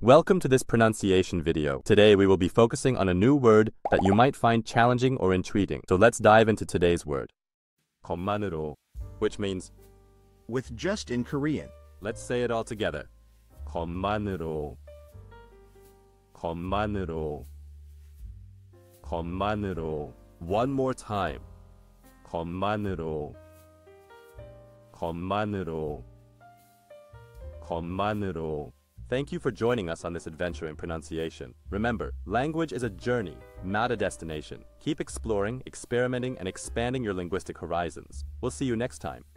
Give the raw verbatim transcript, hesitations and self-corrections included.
Welcome to this pronunciation video. Today we will be focusing on a new word that you might find challenging or intriguing. So let's dive into today's word. 것만으로, which means with just in Korean. Let's say it all together. 것만으로, 것만으로, 것만으로. One more time. 것만으로, 것만으로, 것만으로. Thank you for joining us on this adventure in pronunciation. Remember, language is a journey, not a destination. Keep exploring, experimenting, and expanding your linguistic horizons. We'll see you next time.